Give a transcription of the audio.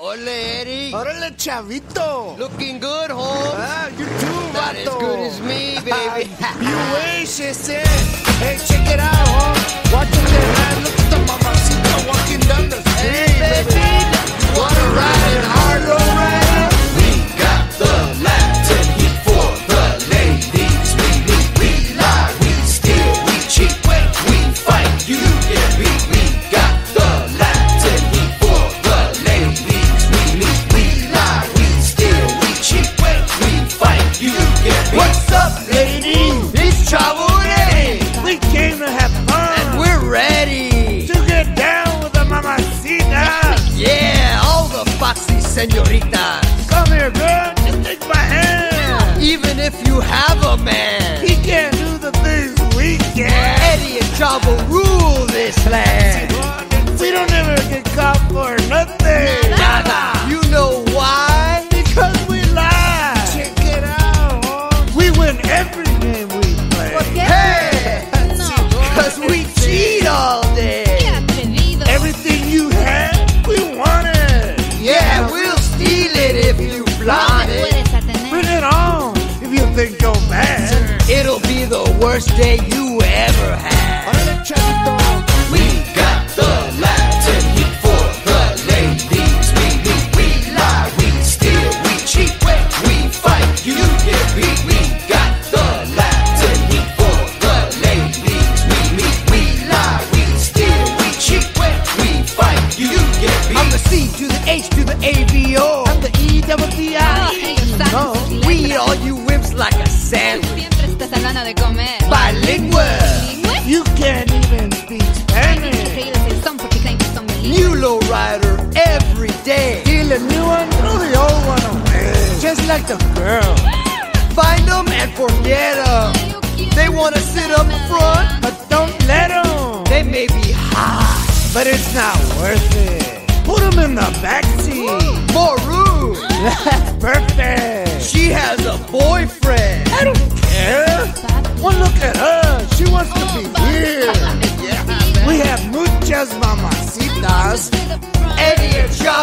Ole, Eddie. Órale, Chavito. Looking good, Holmes. Ah, you too, Not vato. as good as me, baby. You wish, ese. Hey, check it out, huh? Watch the man. Look at the mamacita walking down the street, Hey, baby. You wanna ride in Harlow, right? We got the Latin heat for the ladies. We lie, we steal, we cheat, we fight, you get beat. We got the Latin heat for the ladies. We lie, we steal, we cheat, we fight, you get beat. What's up, ladies? It's Chavo and Eddie. We came to have fun. And we're ready. To get down with the mamacita. Yeah, all the foxy senoritas. Come here, girl. Just take my hand. Even if you have a man. He can't do the things we can. Eddie and Chavo rule this land. We don't ever get caught for nothing. Nada. You know why? Because we lie. Check it out, huh? We win every game we play. Hey! Cause we cheat all day. Everything you had, we want it. Yeah, we'll steal it if you flaunt it. Bring it on if you think you're bad. It'll be the worst day you ever had. Órale, Chavito. We got the Latin heat for the ladies. We lie, we steal, we cheat, we fight, you get beat. We got the Latin heat for the ladies. We lie, we steal, we cheat, we fight, you get beat. I'm the C to the H to the AVO. I'm the E-double-T-I. No, we eat all you wimps like a sandwich. Siempre estás hablando de comer. Bilingual. You can't even speak Spanish. Increíbles el son porque creen que son bilingües. New lowrider every day. Steal a new one, throw the old one away. Just like the girl. Find them and forget them. They wanna sit up front, But don't let them. they may be hot. But it's not worth it. Put them in the backseat. More room. That's perfect. She has a boyfriend. I don't care. Well, look at her. She wants to be here. We have muchas mamacitas. Eddie and Chavo.